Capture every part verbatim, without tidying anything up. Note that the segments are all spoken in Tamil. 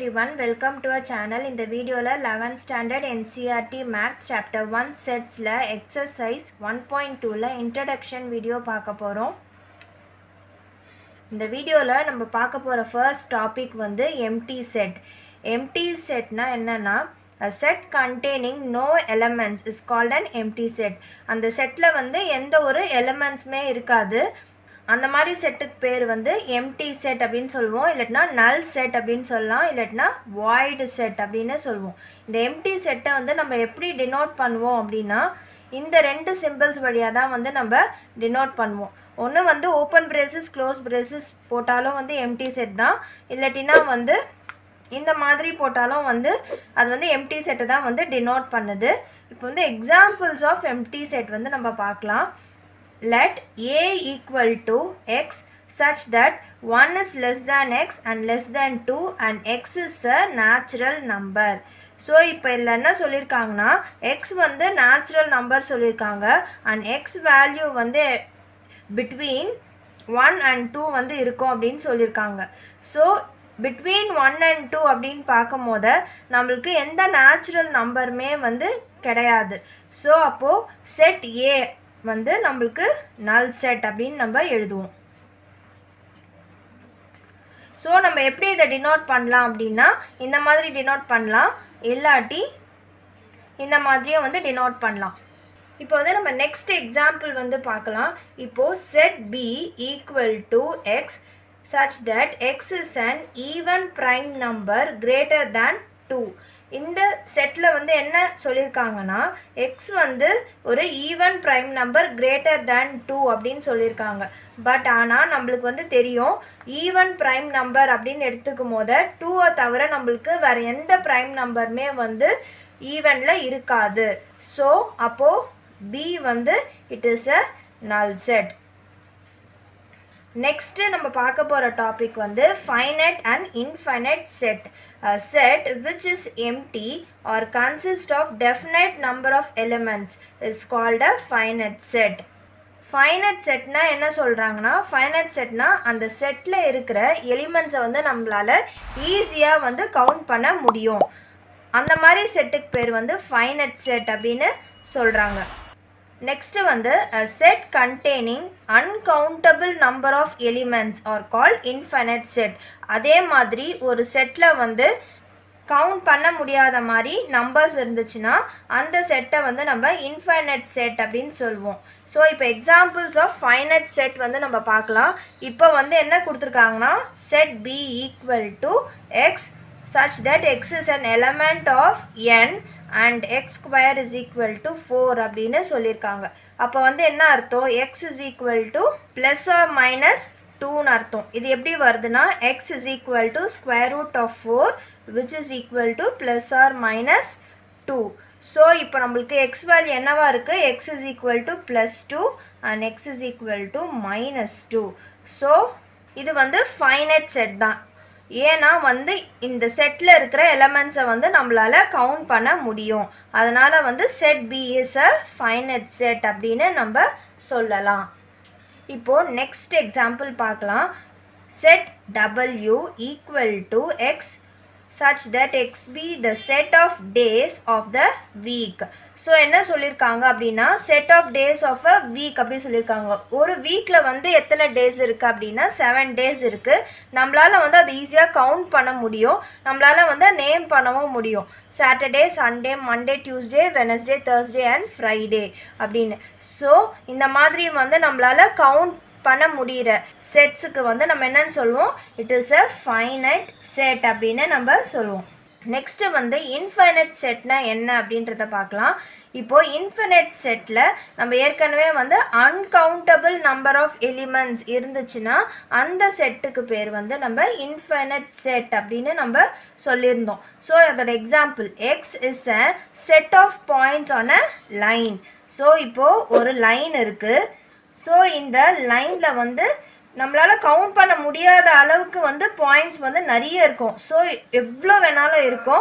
everyone, welcome to our channel. In the video la eleventh standard N C R T Maths chapter one sets la exercise one point two la introduction video பார்க்க போறோம். இந்த வீடியோல நம்ம பார்க்க போற first topic வந்து empty set. Empty set னா என்னன்னா a set containing no elements is called an empty set. அந்த செட்ல வந்து எந்த ஒரு எலிமெண்ட்ஸ்மே இருக்காது. அந்த மாதிரி செட்டுக்கு பேர் வந்து எம்டி செட் அப்படின்னு சொல்லுவோம், இல்லைனா நல் செட் அப்படின்னு சொல்லலாம், இல்லைனா வாய்டு செட் அப்படின்னு சொல்லுவோம். இந்த எம்டி செட்டை வந்து நம்ம எப்படி டினோட் பண்ணுவோம் அப்படின்னா இந்த ரெண்டு சிம்பிள்ஸ் வழியாக தான் வந்து நம்ம டினோட் பண்ணுவோம். ஒன்று வந்து ஓப்பன் பிரேசஸ் க்ளோஸ் பிரேசஸ் போட்டாலும் வந்து எம்டி செட் தான், இல்லாட்டினா வந்து இந்த மாதிரி போட்டாலும் வந்து அது வந்து எம்டி செட்டை தான் வந்து டினோட் பண்ணுது. இப்போ வந்து எக்ஸாம்பிள்ஸ் ஆஃப் எம்டி செட் வந்து நம்ம பார்க்கலாம். Let a equal to x such that one is less than x and less than two and x is a natural number. So இப்போ இதில் என்ன சொல்லியிருக்காங்கன்னா x வந்து natural number சொல்லியிருக்காங்க and x value வந்து between one and two வந்து இருக்கும் அப்படின்னு சொல்லியிருக்காங்க. So between one and two அப்படின்னு பார்க்கும் போது நம்மளுக்கு எந்த natural நம்பருமே வந்து கிடையாது. ஸோ அப்போது set a வந்து நம்மளுக்கு நல் செட் அப்படின்னு நம்ம எழுதுவோம். ஸோ நம்ம எப்படி இதை டினோட் பண்ணலாம் அப்படின்னா இந்த மாதிரி டினோட் பண்ணலாம், இல்லாட்டி இந்த மாதிரியே வந்து டினோட் பண்ணலாம். இப்போ வந்து நம்ம நெக்ஸ்ட் எக்ஸாம்பிள் வந்து பார்க்கலாம். இப்போது set B equal to X such that X is an even prime number greater than two. இந்த செட்டில் வந்து என்ன சொல்லியிருக்காங்கன்னா எக்ஸ் வந்து ஒரு even prime number greater than two அப்படின்னு சொல்லியிருக்காங்க. பட் ஆனால் நம்மளுக்கு வந்து தெரியும் ஈவன் ப்ரைம் நம்பர் அப்படின்னு எடுத்துக்கும் போது டூவை தவிர நம்மளுக்கு வேறு எந்த ப்ரைம் நம்பருமே வந்து ஈவனில் இருக்காது. ஸோ அப்போது பி வந்து இட் இஸ் அ நல் செட். நெக்ஸ்ட்டு நம்ம பார்க்க போகிற டாபிக் வந்து finite and infinite set. A set which is empty or consists of definite number of elements is called a finite set. Finite setனா என்ன சொல்கிறாங்கன்னா finite setனா அந்த செட்டில் இருக்கிற எலிமெண்ட்ஸை வந்து நம்மளால் ஈஸியாக வந்து கவுண்ட் பண்ண முடியும். அந்த மாதிரி செட்டுக்கு பேர் வந்து finite set அப்படின்னு சொல்கிறாங்க. நெக்ஸ்ட்டு வந்து a set containing uncountable number of elements are called infinite set. அதே மாதிரி ஒரு செட்டில் வந்து கவுண்ட் பண்ண முடியாத மாதிரி நம்பர்ஸ் இருந்துச்சுன்னா அந்த செட்டை வந்து நம்ம இன்ஃபைனைட் செட் அப்படின்னு சொல்லுவோம். ஸோ இப்போ எக்ஸாம்பிள்ஸ் ஆஃப் ஃபைனைட் செட் வந்து நம்ம பார்க்கலாம். இப்போ வந்து என்ன கொடுத்துருக்காங்கன்னா set B equal to X such that x is an element of n and x square is equal to four அப்படின்னு சொல்லியிருக்காங்க. அப்போ வந்து என்ன அர்த்தம், x is equal to plus or minus டூன்னு அர்த்தம். இது எப்படி வருதுன்னா x is equal to square root of four which is equal to plus or minus two. So இப்போ நம்மளுக்கு x வேல்யூ என்னவா இருக்குது, x is equal to plus two and x is equal to minus two. So இது வந்து ஃபைனைட் செட் தான். ஏன்னா வந்து இந்த செட்டில் இருக்கிற எலமெண்ட்ஸை வந்து நம்மளால் கவுண்ட் பண்ண முடியும். அதனால் வந்து set B is a finite set அப்படின்னு நம்ம சொல்லலாம். இப்போது நெக்ஸ்ட் எக்ஸாம்பிள் பார்க்கலாம். Set W equal to X such that x be the set of days of the week. So என்ன சொல்லியிருக்காங்க அப்படின்னா set of days of a week அப்படி சொல்லியிருக்காங்க. ஒரு வீக்கில் வந்து எத்தனை டேஸ் இருக்குது அப்படின்னா செவன் டேஸ் இருக்குது. நம்மளால் வந்து அது ஈஸியாக கவுண்ட் பண்ண முடியும், நம்மளால் வந்து நேம் பண்ணவும் முடியும். Saturday, Sunday, Monday, Tuesday, Wednesday, Thursday and Friday அப்படின்னு. ஸோ இந்த மாதிரி வந்து நம்மளால் கவுண்ட் பண்ண முடிகிற செட்ஸுக்கு வந்து நம்ம என்னன்னு சொல்லுவோம், it is a finite set அப்படின்னு நம்ம சொல்லுவோம். நெக்ஸ்ட்டு வந்து இன்ஃபைனைட் செட்னா என்ன அப்படின்றத பார்க்கலாம். இப்போது இன்ஃபைனைட் செட்டில் நம்ம ஏற்கனவே வந்து அன்கவுண்டபிள் நம்பர் ஆஃப் எலிமெண்ட்ஸ் இருந்துச்சுன்னா அந்த செட்டுக்கு பேர் வந்து நம்ம இன்ஃபைனைட் செட் அப்படின்னு நம்ம சொல்லியிருந்தோம். ஸோ அதோட example X is a set of points on a line. So இப்போது ஒரு லைன் இருக்குது. ஸோ இந்த லைனில் வந்து நம்மளால் கவுண்ட் பண்ண முடியாத அளவுக்கு வந்து பாயிண்ட்ஸ் வந்து நிறைய இருக்கும். ஸோ எவ்வளோ வேணாலும் இருக்கும்.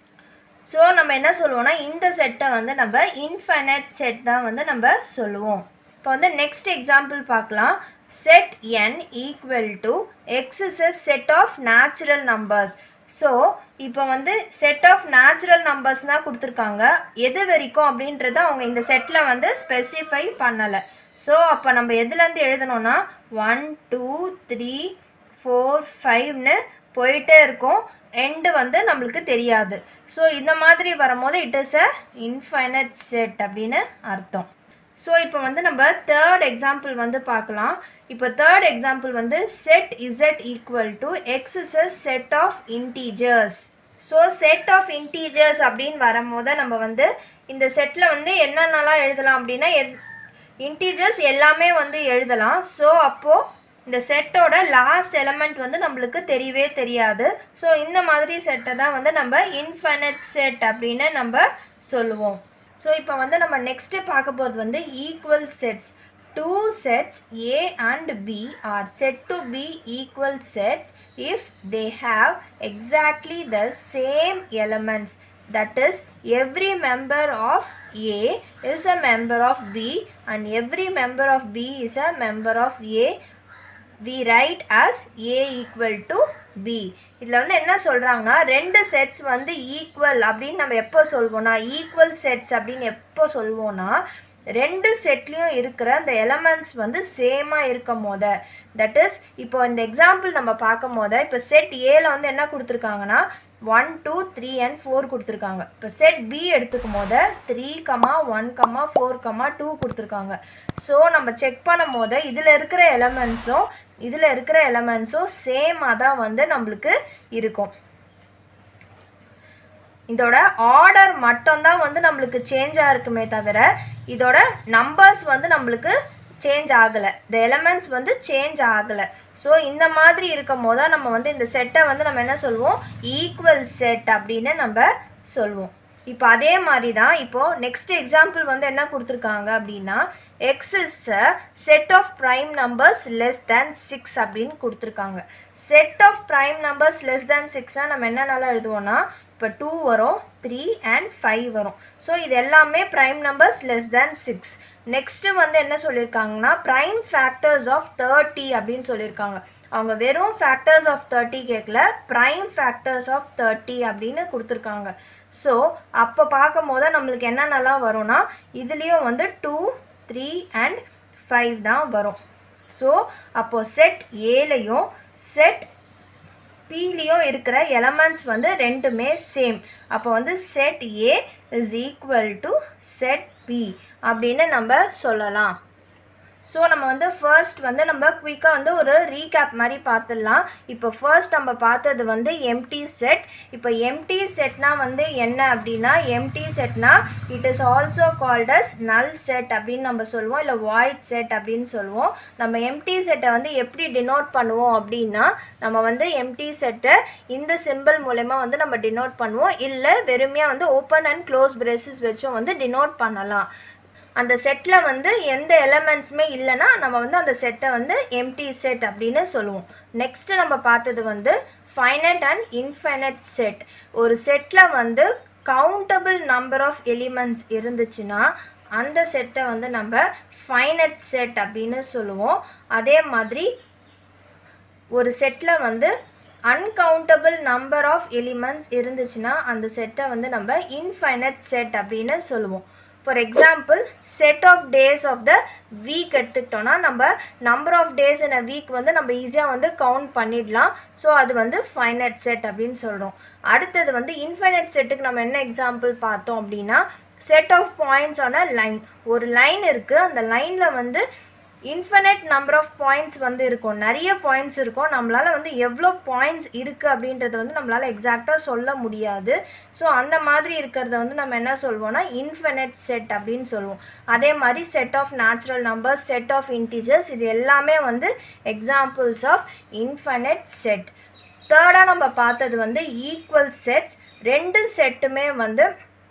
ஸோ நம்ம என்ன சொல்லுவோம்னா இந்த செட்டை வந்து நம்ம இன்ஃபைனைட் செட் தான் வந்து நம்ம சொல்லுவோம். இப்போ வந்து நெக்ஸ்ட் எக்ஸாம்பிள் பார்க்கலாம். set n equal to x is a set of natural numbers. So இப்போ வந்து செட் ஆஃப் நேச்சுரல் நம்பர்ஸ் தான் கொடுத்துருக்காங்க, எது வரைக்கும் அப்படின்றத அவங்க இந்த செட்டில் வந்து ஸ்பெசிஃபை பண்ணலை. ஸோ அப்போ நம்ம எதுலேருந்து எழுதணும்னா ஒன் டூ த்ரீ ஃபோர் ஃபைவ்னு போயிட்டே இருக்கும், எண்டு வந்து நம்மளுக்கு தெரியாது. ஸோ இந்த மாதிரி வரும்போது it is a infinite set அப்படின்னு அர்த்தம். ஸோ இப்போ வந்து நம்ம தேர்ட் எக்ஸாம்பிள் வந்து பார்க்கலாம். இப்போ தேர்ட் எக்ஸாம்பிள் வந்து set Z equal to X is a set of integers. So set of integers அப்படின்னு வரும்போது நம்ம வந்து இந்த செட்டில் வந்து என்னென்னலாம் எழுதலாம் அப்படின்னா இன்டீஜர்ஸ் எல்லாமே வந்து எழுதலாம். ஸோ அப்போது இந்த செட்டோட லாஸ்ட் எலமெண்ட் வந்து நம்மளுக்கு தெரியவே தெரியாது. ஸோ இந்த மாதிரி செட்டை தான் வந்து நம்ம இன்ஃபைனட் செட் அப்படின்னு நம்ம சொல்லுவோம். ஸோ இப்போ வந்து நம்ம நெக்ஸ்ட்டு பார்க்க போகிறது வந்து equal sets. Two sets A and B are said to be equal sets if they have exactly the same elements. That is, every member of A is a member of B and every member of B is a member of A. We write as A equal to B. இதில் வந்து என்ன சொல்கிறாங்கன்னா ரெண்டு செட்ஸ் வந்து ஈக்குவல் அப்படின்னு நம்ம எப்போ சொல்வோம்னா ஈக்குவல் செட்ஸ் அப்படின்னு எப்போ சொல்வோம்னா ரெண்டு செட்லேயும் இருக்கிற அந்த எலமெண்ட்ஸ் வந்து சேமாக இருக்கும் போது. தட் இஸ் இப்போ இந்த எக்ஸாம்பிள் நம்ம பார்க்கும் போது இப்போ செட் ஏல வந்து என்ன கொடுத்துருக்காங்கன்னா one two three and four கொடுத்துருக்காங்க. இப்போ செட் பி எடுத்துக்கும் போது three comma one comma four comma two கொடுத்துருக்காங்க. ஸோ நம்ம செக் பண்ணும் போது இதில் இருக்கிற எலமெண்ட்ஸும் இதில் இருக்கிற எலமெண்ட்ஸும் சேமாக தான் வந்து நம்மளுக்கு இருக்கும். இதோட ஆர்டர் மட்டும்தான் வந்து நம்மளுக்கு சேஞ்சாக இருக்குமே தவிர இதோட நம்பர்ஸ் வந்து நம்மளுக்கு சேஞ்ச் ஆகலை, இந்த எலமெண்ட்ஸ் வந்து சேஞ்ச் ஆகலை. ஸோ இந்த மாதிரி இருக்கும் போது தான் நம்ம வந்து இந்த செட்டை வந்து நம்ம என்ன சொல்லுவோம் ஈக்குவல் செட் அப்படின்னு நம்ம சொல்லுவோம். இப்போ அதே மாதிரி தான் இப்போது நெக்ஸ்ட் எக்ஸாம்பிள் வந்து என்ன கொடுத்துருக்காங்க அப்படின்னா X is a set of prime numbers less than six அப்படின்னு கொடுத்துருக்காங்க. Set of prime numbers less than சிக்ஸ்னால் நம்ம என்னென்னலாம் எழுதுவோம்னா இப்போ டூ வரும், த்ரீ அண்ட் ஃபைவ் வரும். ஸோ இது எல்லாமே prime numbers less than six. Next வந்து என்ன சொல்லியிருக்காங்கன்னா ப்ரைம் ஃபேக்டர்ஸ் ஆஃப் தேர்ட்டி அப்படின்னு சொல்லியிருக்காங்க. அவங்க வெறும் ஃபேக்டர்ஸ் ஆஃப் தேர்ட்டி கேட்கல, ப்ரைம் ஃபேக்டர்ஸ் ஆஃப் தேர்ட்டி அப்படின்னு கொடுத்துருக்காங்க. ஸோ அப்போ பார்க்கும் போது நம்மளுக்கு என்னென்னலாம் வரும்னா இதுலேயும் வந்து டூ த்ரீ அண்ட் ஃபைவ் தான் வரும். ஸோ அப்போது செட் ஏலையும் செட் பிலையும் இருக்கிற எலமெண்ட்ஸ் வந்து ரெண்டுமே சேம். அப்போ வந்து set A is equal to set B அப்படின்னு நம்ம சொல்லலாம். ஸோ நம்ம வந்து ஃபர்ஸ்ட் வந்து நம்ம குயிக்காக வந்து ஒரு ரீகேப் மாதிரி பார்த்துடலாம். இப்போ ஃபர்ஸ்ட் நம்ம பார்த்தது வந்து எம்டி செட். இப்போ எம்டி செட்னா வந்து என்ன அப்படின்னா எம்டி செட்னா it is also called as null set அப்படின்னு நம்ம சொல்லுவோம், இல்லை வாய்ட் செட் அப்படின்னு சொல்லுவோம். நம்ம எம்டி செட்டை வந்து எப்படி டினோட் பண்ணுவோம் அப்படின்னா நம்ம வந்து எம்டி செட்டை இந்த சிம்பிள் மூலமா வந்து நம்ம டினோட் பண்ணுவோம், இல்லை வெறுமையாக வந்து ஓப்பன் அண்ட் க்ளோஸ் பிரேசஸ் வச்சும் வந்து டினோட் பண்ணலாம். அந்த செட்டில் வந்து எந்த எலமெண்ட்ஸுமே இல்லைன்னா நம்ம வந்து அந்த செட்டை வந்து எம்டி செட் அப்படின்னு சொல்லுவோம். நெக்ஸ்ட்டு நம்ம பார்த்தது வந்து ஃபைனட் அண்ட் இன்ஃபைனட் செட். ஒரு செட்டில் வந்து கவுண்டபிள் நம்பர் ஆஃப் எலிமெண்ட்ஸ் இருந்துச்சுன்னா அந்த செட்டை வந்து நம்ம ஃபைனட் செட் அப்படின்னு சொல்லுவோம். அதே மாதிரி ஒரு செட்டில் வந்து அன்கவுண்டபிள் நம்பர் ஆஃப் எலிமெண்ட்ஸ் இருந்துச்சுன்னா அந்த செட்டை வந்து நம்ம இன்ஃபைனட் செட் அப்படின்னு சொல்லுவோம். For example set of days of the week எடுத்துக்கிட்டோன்னா நம்ம number of days in a week வந்து நம்ம ஈஸியாக வந்து கவுண்ட் பண்ணிடலாம். ஸோ அது வந்து ஃபைனட் செட் அப்படின்னு சொல்கிறோம். அடுத்தது வந்து இன்ஃபைனட் செட்டுக்கு நம்ம என்ன எக்ஸாம்பிள் பார்த்தோம் அப்படின்னா set of points on a line. ஒரு லைன் இருக்குது, அந்த லைனில் வந்து இன்ஃபினிட் நம்பர் ஆஃப் பாயிண்ட்ஸ் வந்து இருக்கும், நிறைய பாயிண்ட்ஸ் இருக்கும். நம்மளால் வந்து எவ்வளோ பாயிண்ட்ஸ் இருக்குது அப்படின்றது வந்து நம்மளால் எக்ஸாக்டாக சொல்ல முடியாது. ஸோ அந்த மாதிரி இருக்கிறத வந்து நம்ம என்ன சொல்வோம்னா இன்ஃபினிட் செட் அப்படின்னு சொல்லுவோம். அதே மாதிரி set of natural numbers, set of integers, இது எல்லாமே வந்து எக்ஸாம்பிள்ஸ் ஆஃப் இன்ஃபினிட் செட். தேர்டாக நம்ம பார்த்தது வந்து ஈக்குவல் செட்ஸ். ரெண்டு செட்டுமே வந்து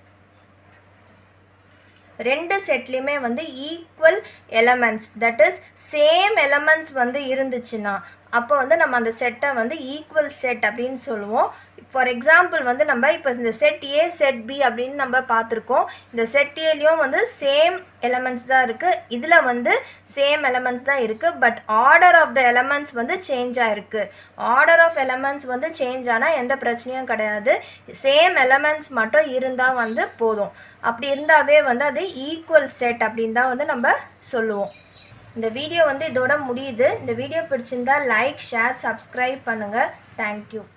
ரெண்டு செட்லேயுமே வந்து equal elements, that is same elements வந்து இருந்துச்சுன்னா அப்போ வந்து நம்ம அந்த செட்டை வந்து ஈக்குவல் செட் அப்படின்னு சொல்லுவோம். ஃபார் எக்ஸாம்பிள் வந்து நம்ம இப்போ இந்த செட் ஏ செட் பி அப்படின்னு நம்ம பார்த்துருக்கோம். இந்த செட் ஏலையும் வந்து சேம் எலமெண்ட்ஸ் தான் இருக்குது, இதில் வந்து சேம் எலமெண்ட்ஸ் தான் இருக்குது. But order of the elements வந்து சேஞ்ச் ஆகிருக்கு. ஆர்டர் ஆஃப் எலமெண்ட்ஸ் வந்து சேஞ்ச் ஆனால் எந்த பிரச்சனையும் கிடையாது. சேம் எலமெண்ட்ஸ் மட்டும் இருந்தால் வந்து போதும். அப்படி இருந்தாவே வந்து அது ஈக்குவல் செட் அப்படின்னு தான் வந்து நம்ம சொல்லுவோம். இந்த வீடியோ வந்து இதோட முடியுது. இந்த வீடியோ பிடிச்சிருந்தா லைக், ஷேர், சப்ஸ்கிரைப் பண்ணுங்கள். தேங்க்யூ.